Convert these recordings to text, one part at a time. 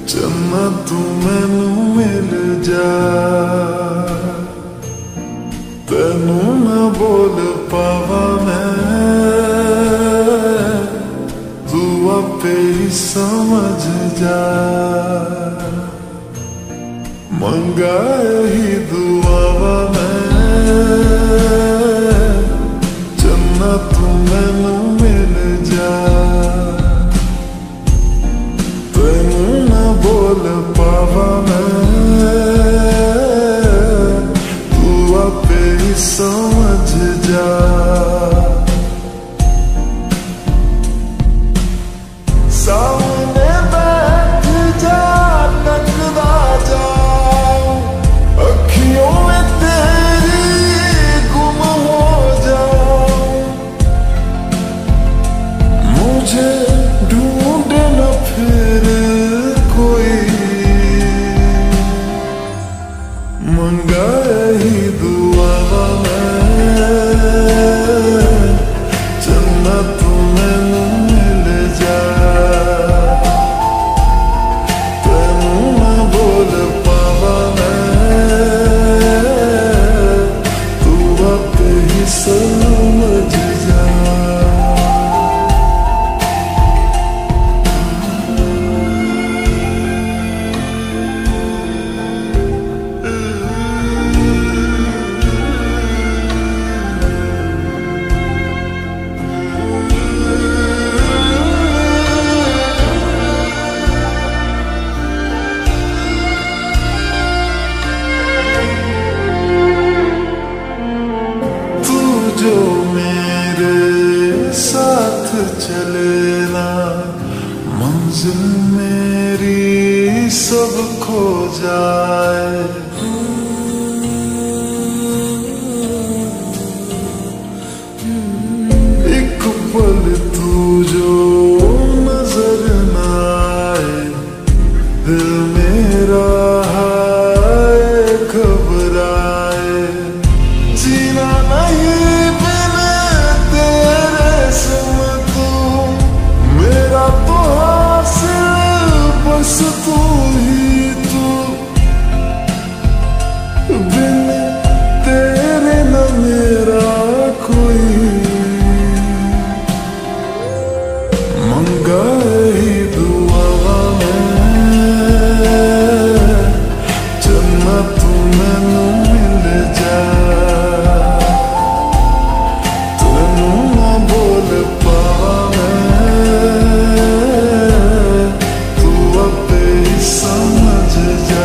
चन्ना तू मैनू मिल जा, तेनू ना बोल पावा मैं, तू आपे ही समझ जा। मंगा ही दुआवा मैं, चन्ना तू मैनू मिल जा, तेनू ना बोल पावा मैं, तू आपे ही समझ जा। सामने बैठ जा, टकरा जाऊं, अखियों में तेरी गुम हो जाऊं, मुझे ढूंढे न फिर कोई, मंगा ही दुआ मैं, चन्ना तू मैनू मिल जा, तेनू ना बोल पावा मैं, तू आपे ही समझ जा। जो मेरे साथ चले ना, मंजिल मेरी सब खो जाए, एक पल तू जो नजर ना आए, दिल मेरा हाय घबराए, जीना नहीं तो हासिल बस तू ही तू, बिन तेरे न मेरा कोई, मंगा ही दुआ मैं, चन्ना तू मैनू मिल जा, तेनू ना बोल पावा समझ जा।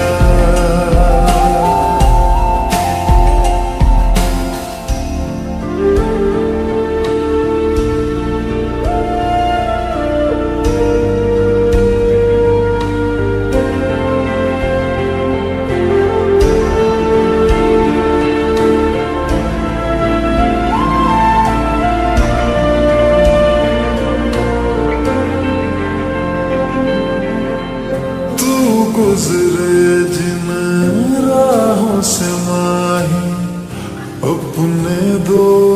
गुजरे जिन राहों से माही, अपने दो